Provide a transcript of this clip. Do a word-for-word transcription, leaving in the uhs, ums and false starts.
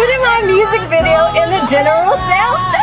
putting my music video in the general sales